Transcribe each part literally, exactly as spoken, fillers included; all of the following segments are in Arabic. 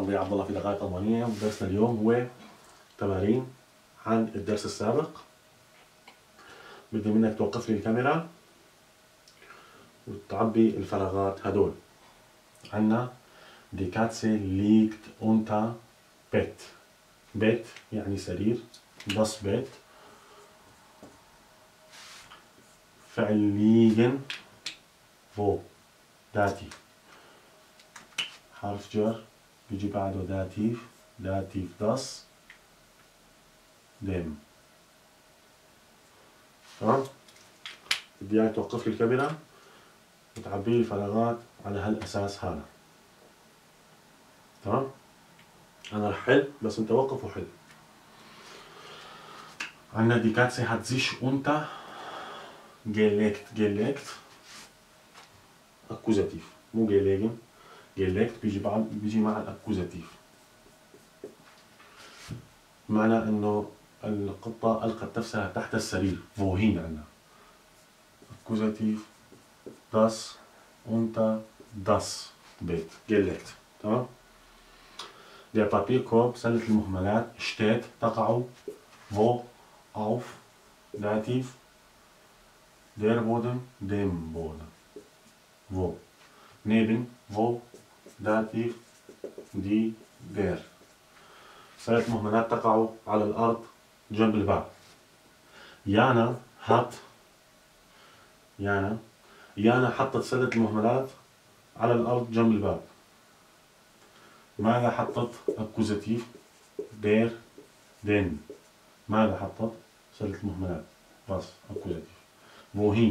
ربيع عبد الله في دقائق ألمانية، ودرسنا اليوم هو تمارين عن الدرس السابق. بدي منك توقف لي الكاميرا وتعبي الفراغات هدول. عنا Die Katze liegt unter Bett. Bett يعني سرير. Das Bett. فعل liegen. wo داتيف. حرف جر بيجي بعده داتيف. داتيف das. dem. تمام؟ بدي اياك توقف لي الكاميرا وتعبي لي الفراغات على هالاساس هذا. تمام؟ انا رح حل بس انت وقف وحل. عندنا die Katze hat sich unter gelegt. gelegt اكوزاتيف مو gelegen. gelegt بيجي بعد بيجي مع الاكوزاتيف. معنى انه القطة القت نفسها تحت السرير. wohin عندنا اكوزاتيف das unter das Bett gelegt. تمام؟ Der Papierkorb سلة المهملات steht تقع wo auf Dativ der Boden dem Boden wo neben wo Dativ die der سلة المهملات تقع على الأرض جنب الباب. يانا hat يانا يانا حطت سلة المهملات على الأرض جنب الباب. ماذا حطت أكوزاتيف der den. ماذا حطت سلة المهملات بس أكوزاتيف. wohin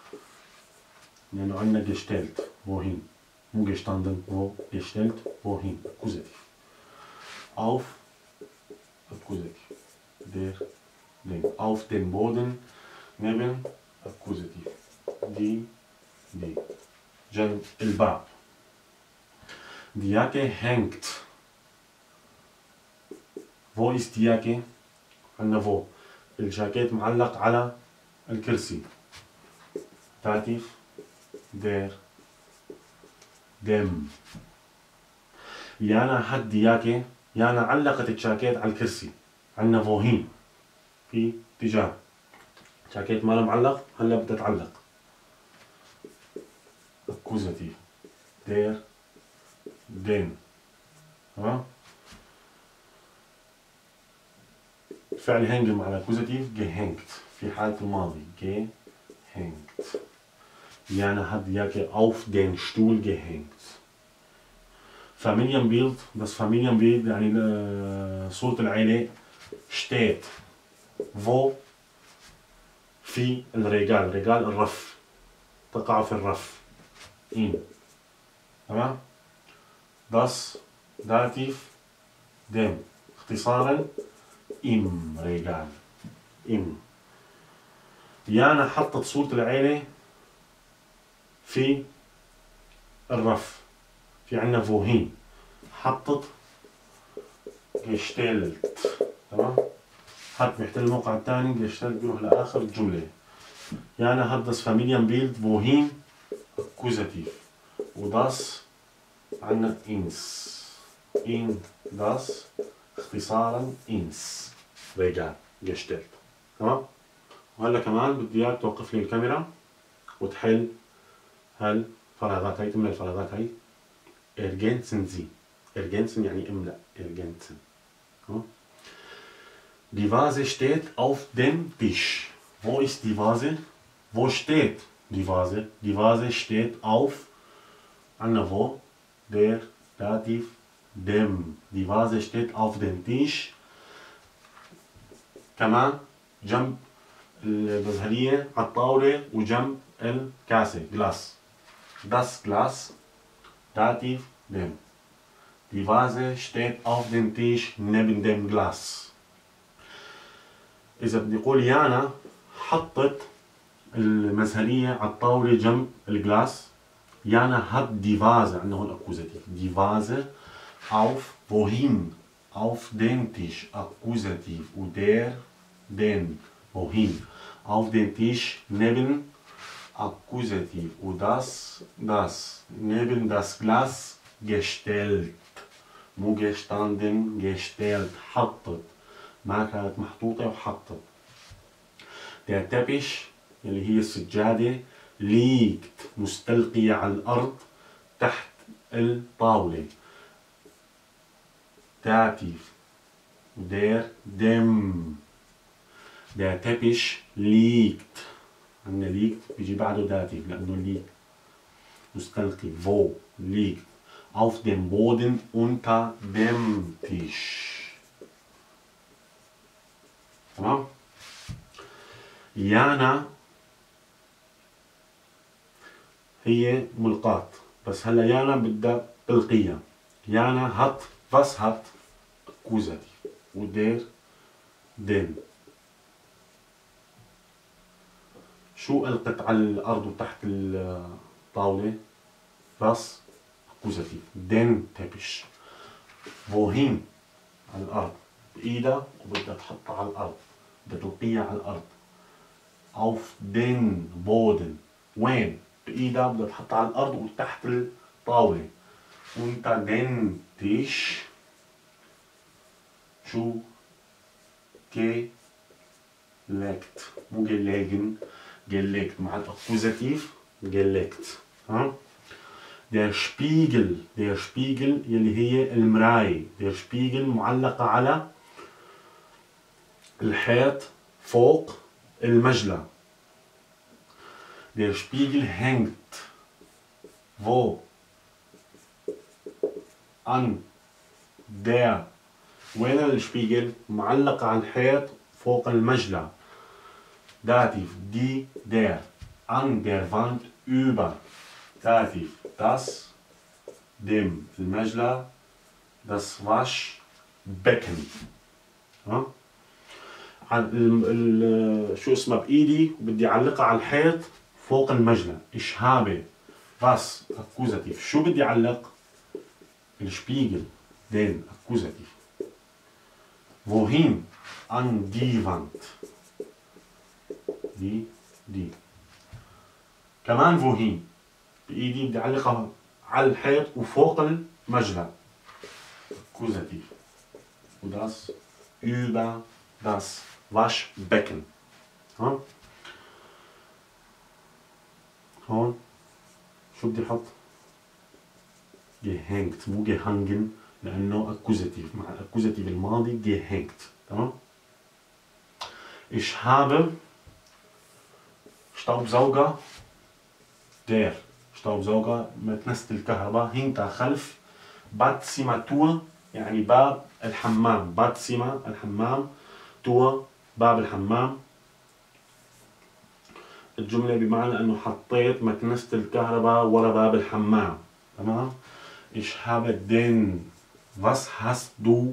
لأنه عندنا gestellt. wohin مو gestanden wo gestellt wohin أكوزاتيف. auf أكوزاتيف der den. auf den Boden neben أكوزاتيف die die جنب الباب. Die Jacke hängt. Wo ist die Jacke؟ عندنا wo. الجاكيت معلق على الكرسي. Dativ der dem. يانا hat die Jacke. يانا علقت الجاكيت على الكرسي. عندنا wohin في اتجاه. الجاكيت ماله معلق هلا بدها تعلق. Akkusativ der den. تمام؟ فعل hängen مع الأكوزاتيف gehängt في حالة الماضي. gehängt. Jana hat die Jacke auf den Stuhl gehängt. Familienbild. Das Familienbild يعني صورة العيلة steht wo في الرجال. رجال الرف تقع في الرف. in. تمام؟ das Dativ dem. اختصارا im رجال. im. يانا حطت صورة العيلة في الرف. في عنا wohin. حطت gestellt. تمام؟ حط بيحتل الموقع الثاني gestellt بيروح لآخر الجملة. يانا hat das Familienbild wohin Akkusativ. وdas عنا ins. in das اختصارا ins رجال gestellt. تمام؟ وهلا كمان بدي اياك توقف لي الكاميرا وتحل هالفراغات هاي. تملى الفراغات هاي. ergänzen Sie. ergänzen يعني املأ. ergänzen. تمام؟ Die Vase steht auf dem Tisch. Wo ist die Vase? Wo steht die Vase? Die Vase steht auf عنا wo der Dativ dem. Die Vase steht auf dem Tisch. كمان جنب المزهرية على الطاولة وجنب الكاسة. Glas. Das Glas Dativ dem. Die Vase steht auf dem Tisch neben dem Glas. إذا بدي أقول يانا حطت المزهرية على الطاولة جنب الجلاس. يانا hat die Vase عندنا هون Akkusativ. Die Vase auf wohin auf den Tisch Akkusativ und der den wohin auf den Tisch neben Akkusativ und das das neben das Glas gestellt. مو gestanden gestellt حطت، ما كانت محطوطة وحطت. Der Teppich اللي هي السجادة liegt مستلقية على الأرض تحت الطاولة. Dativ der dem. Der Teppich liegt، عندنا liegt بيجي بعده داتيف لأنه liegt مستلقي. Wo liegt؟ Auf dem Boden unter dem Tisch. تمام؟ يانا هي ملقاة، بس هلا يانا بدها تلقيها. يانا هات was hat Akkusativ und der den. شو ألقت على الأرض وتحت الطاولة؟ was Akkusativ den Teppich. wohin؟ على الأرض بإيدها وبدها تحطها على الأرض، بدها تلقيها على الأرض. auf den Boden وين؟ بإيدها بدها تحطها على الأرض وتحت الطاولة. unter den Tisch شو؟ gelegt مو gelegen gelegt مع الأكوزاتيف gelegt. ها؟ der Spiegel der Spiegel يلي هي المراية. der Spiegel معلقة على الحيط فوق المجلى. der Spiegel hängt wo؟ an der. وين الشبيجل؟ معلقة على الحيط فوق المجلى. Dativ die der. An der Wand über. Dativ das dem المجلى das Waschbecken. ها؟ شو اسمه بإيدي وبدي أعلقها على الحيط فوق المجلى. Ich habe was Akkusativ. شو بدي أعلق؟ الشبيجل den Akkusativ. wohin؟ an die Wand. die die. كمان wohin بإيدي بدي أعلقها على الحيط وفوق المجلى. Akkusativ. und das über das Waschbecken. ها؟ هون شو بدي أحط؟ gehängt مو gehangen لأنه أكوزاتيف. مع الأكوزاتيف الماضي gehängt. تمام؟ Ich habe Staubsauger. der Staubsauger مكنسة الكهرباء hinter خلف Badzimmertür يعني باب الحمام. Badzimmer الحمام، تور باب الحمام. الجملة بمعنى أنه حطيت مكنسة الكهرباء ورا باب الحمام. تمام؟ Ich habe den. was hast du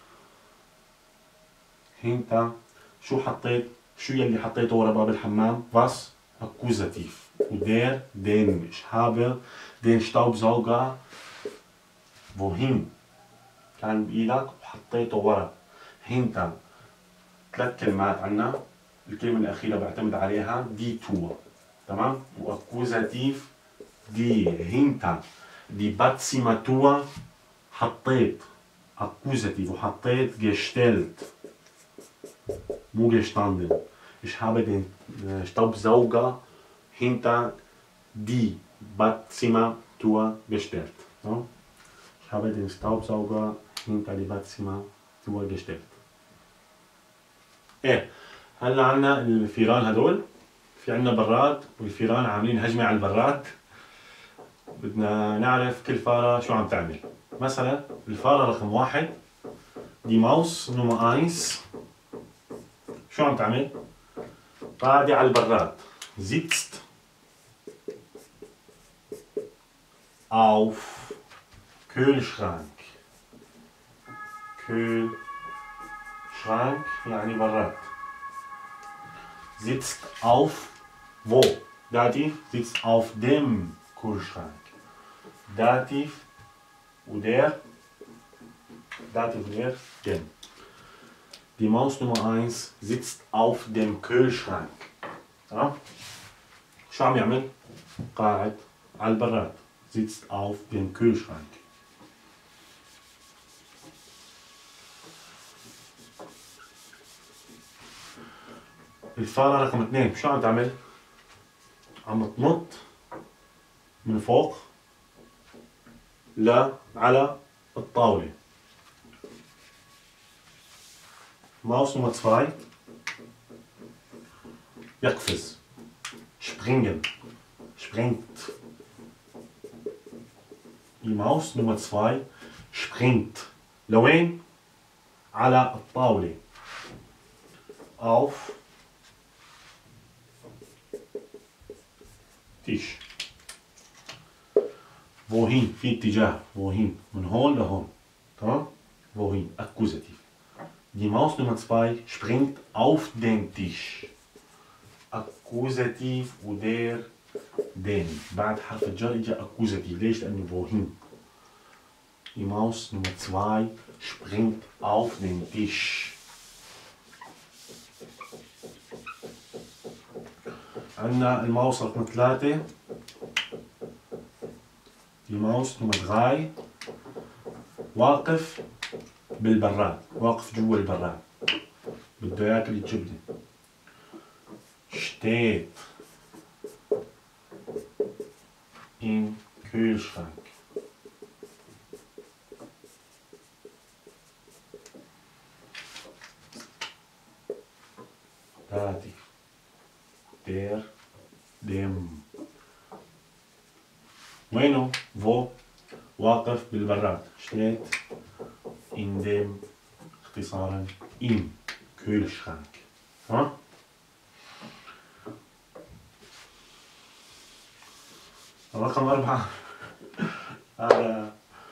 hinter شو حطيت؟ شو يلي حطيته ورا باب الحمام؟ was Akkusativ. und der den. Ich habe den Staubsauger wohin؟ كان بإيدك وحطيته ورا. hinter ثلاث كلمات عنا. الكلمة الأخيرة بعتمد عليها die Tour. تمام؟ وأكوزاتيف die hinter die Badzimmertür حطيت Akkusativ وحطيت gestellt مو gestanden. Ich habe den Staubsauger hinter die Badzimmertür gestellt. So. Ich habe den Staubsauger hinter die Badzimmertür gestellt. ايه هلا عنا الفيران هدول. في عنا براد والفيران عاملين هجمة على البراد. بدنا نعرف كل فارة شو عم تعمل. مثلا الفارة رقم واحد دي ماوس نومر اينس شو عم تعمل؟ قاعدة على البراد. sitzt auf Kühlschrank. Kühlschrank يعني براد. sitzt auf wo؟ Dativ sitzt auf dem Kühlschrank. Dativ und der Dativ und der dem. Die Maus Nummer eins sitzt auf dem Kühlschrank. Ja? شو عم يعمل؟ قاعد على البراد. sitzt auf dem Kühlschrank. الفارة رقم اثنين شو عم تعمل؟ عم تنط من فوق لا على الطاولة. ماوس نمرة zwei يقفز springen springt. Die Maus Nummer zwei springt لوين؟ على الطاولة auf Tisch. wohin في اتجاه wohin من هون لهون تمام؟ wohin Akkusativ. Die Maus Nummer zwei springt auf den Tisch. Akkusativ ودير den بعد حرف الجر اجى Akkusativ. ليش؟ لأنه wohin. Die Maus Nummer zwei springt auf den Tisch. عندنا الماوس رقم ثلاثة. Die Maus Nummer drei واقف بالبراد، واقف جوا البراد بده ياكل الجبنة. steht im Kühlschrank. Dativ der dem وينه؟ wo واقف بالبراد steht in dem اختصارا im Kühlschrank. ها؟ رقم أربعة هذا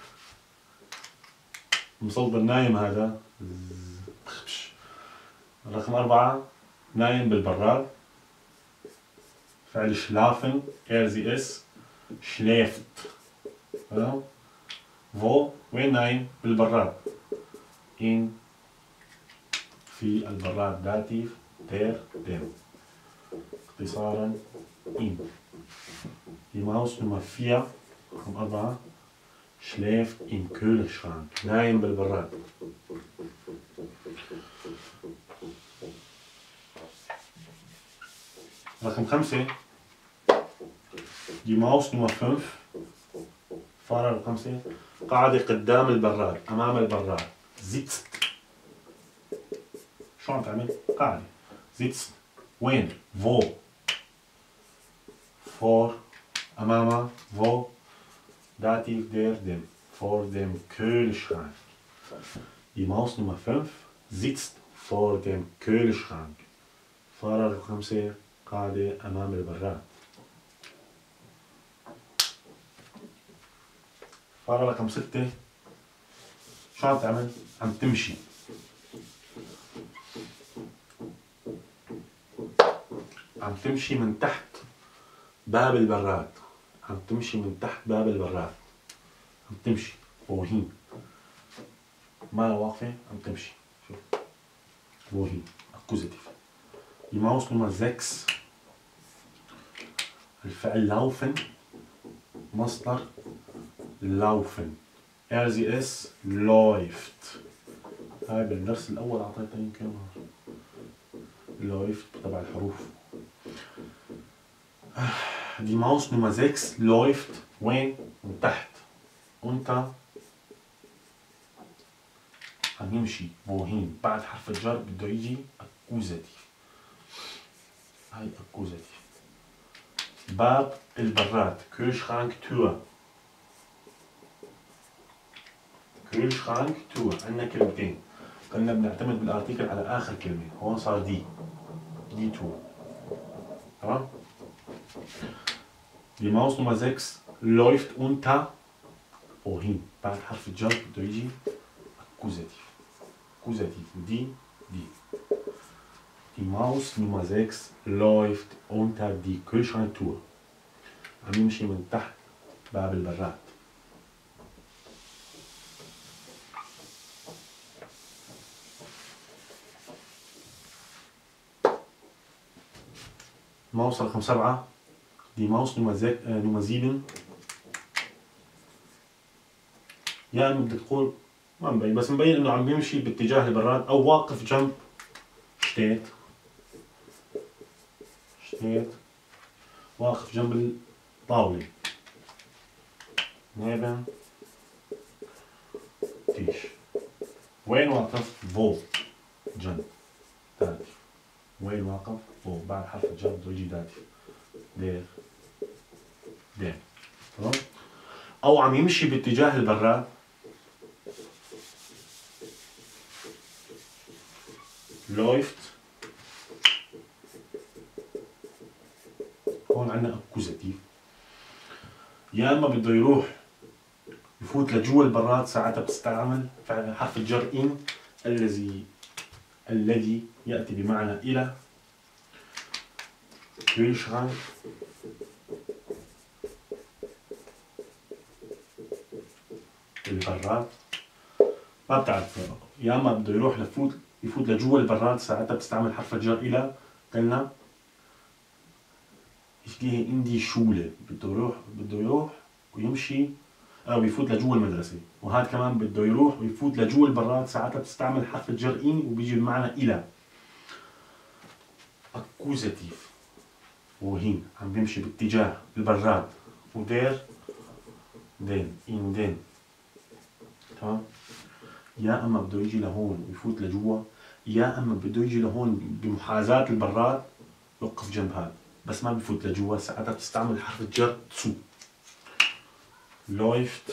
مصوب النايم هذا. رقم أربعة نايم بالبراد فعل schlafen er sie es schläft. wo وين نايم؟ بالبراد in في البراد داتيف der dem اختصارا in. Die Maus Nummer vier رقم أربعة schläft im Kühlschrank نايم بالبراد. رقم خمسة die Maus Nummer fünf فارة رقم خمسة قاعدة قدام البراد أمام البراد sitzt. شو عم تعمل؟ قاعدة sitzt وين؟ wo vor أمامها wo Dativ der dem vor dem Kühlschrank. Die Maus Nummer fünf sitzt vor dem Kühlschrank. فارة رقم خمسة قاعدة أمام البراد. فارة رقم ستة شو عم تعمل؟ عم تمشي. عم تمشي من تحت باب البراد. عم تمشي من تحت باب البراد. عم تمشي wohin ما واقفة عم تمشي. شوف wohin Akkusativ. Die Maus Nummer sechs الفعل laufen مصدر laufen er sie es läuft. هاي بالدرس الأول أعطيتها يمكن läuft تبع الحروف. Die Maus Nummer sechs läuft وين؟ من تحت unter عم يمشي wohin بعد حرف الجر بده يجي Akkusativ. هاي Akkusativ. باب البراد Kühlschrank Tür. Kühlschrank Tür عندنا كلمتين كنا بنعتمد بالارتيكل على آخر كلمة. هون صار دي دي Tür. تمام؟ Die Maus Nummer sechs läuft unter wohin بعد حرف الجر بده يجي Akkusativ. Akkusativ دي دي. Die Maus Nummer sechs läuft unter die Kühlschranktür. عم يمشي من تحت باب البراد. Maus رقم سبعة die Maus Nummer sechs äh, Nummer sieben يعني بدك تقول ما مبين بس مبين انه عم بيمشي باتجاه البراد او واقف جنب steht steht واقف جنب الطاولة neben Tisch. وين واقف؟ wo جنب داتيف. وين واقف؟ wo بعد حرف الجر بده يجي داتيف. der der تمام؟ أو عم يمشي باتجاه البراد läuft. هون عندنا أكوزاتيف. يا اما بده يروح يفوت لجوا البراد ساعتها بتستعمل فعل حرف الجر إن الذي الذي يأتي بمعنى إلى. Kühlschrank البراد ما بتعرف. يا اما بده يروح لفوت يفوت لجوا البراد ساعتها بتستعمل حرف الجر إلى. قلنا ich gehe in die Schule بده يروح بده يروح ويمشي أو يفوت لجوا المدرسة. وهذا كمان بده يروح ويفوت لجوا البراد ساعتها بتستعمل حرف الجر إن وبيجي بمعنى إلى. أكوزاتيف وهين عم بيمشي باتجاه البراد ودير دين إن دين. تمام؟ يا أما بده يجي لهون ويفوت لجوا يا أما بده يجي لهون بمحاذاة البراد يوقف جنب هذا بس ما بفوت لجوا ساعتها بتستعمل حرف الجر zu. läuft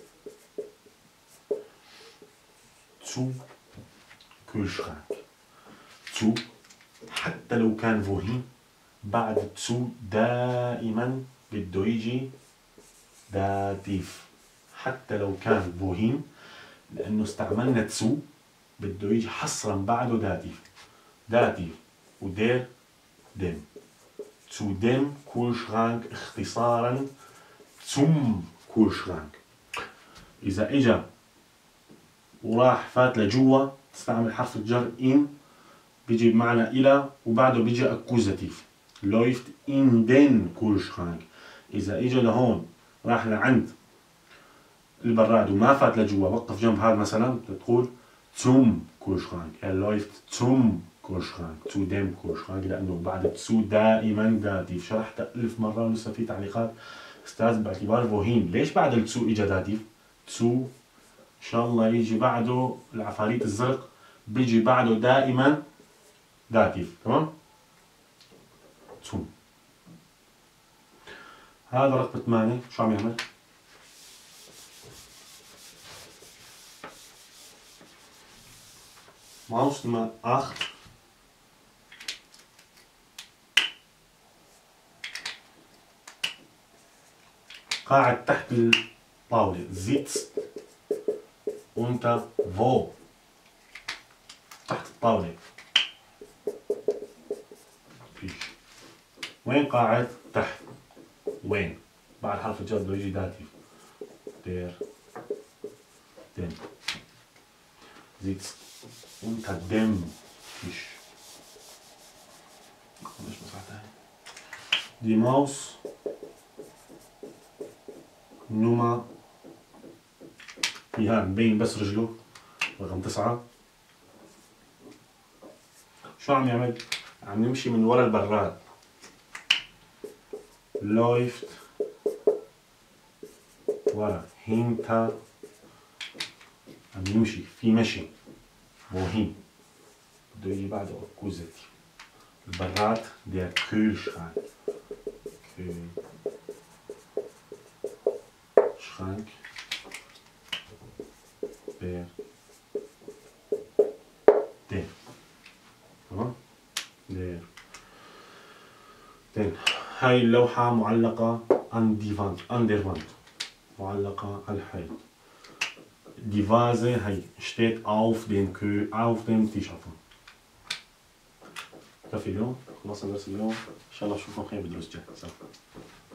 zu Kühlschrank. zu حتى لو كان wohin بعد zu دائما بده يجي داتيف. حتى لو كان wohin لأنه استعملنا zu بده يجي حصرا بعده داتيف. داتيف ودير dem. zu dem Kühlschrank اختصارا zum Kühlschrank. إذا إجا وراح فات لجوا تستعمل حرف الجر إن بيجي بمعنى إلى وبعده بيجي أكوزاتيف. läuft in den Kühlschrank. إذا إجا لهون راح لعند البراد وما فات لجوا وقف جنب هذا مثلا بتقول zum Kühlschrank. er läuft zum Kühlschrank. zu dem Kühlschrank لأنه بعد zu دائما داتيف. شرحت ألف مرة ولسه في تعليقات استاذ باعتبار فوهين ليش بعد التسو اجى داتيف؟ تسو ان شاء الله يجي بعده العفاريت الزرق بيجي بعده دائما داتيف. تمام؟ تسو. هذا رقم ثمانية شو عم يعمل؟ ماوس نمرة ثمانية قاعد تحت الطاولة sitzt unter wo تحت الطاولة. فيش. وين قاعد؟ تحت. وين؟ بعد حرف الجر بده يجي داتيف. der dem sitzt unter dem Tisch. Die Maus نوما فيها مبين بس رجله رقم تسعة. شو عم يعمل؟ عم يمشي من ورا البراد. läuft ورا hinter عم يمشي في مشي wohin بده يجي بعده أكوزاتيف. البراد der Kühlschrank. Kühlschrank der der تمام der der. هاي اللوحة معلقة an die Wand an der Wand معلقة على الحيط. Die Vase هاي steht auf dem Kö auf dem Tisch. كفي اليوم خلصنا درس اليوم إن شاء الله أشوفكم خير بدروس جاي.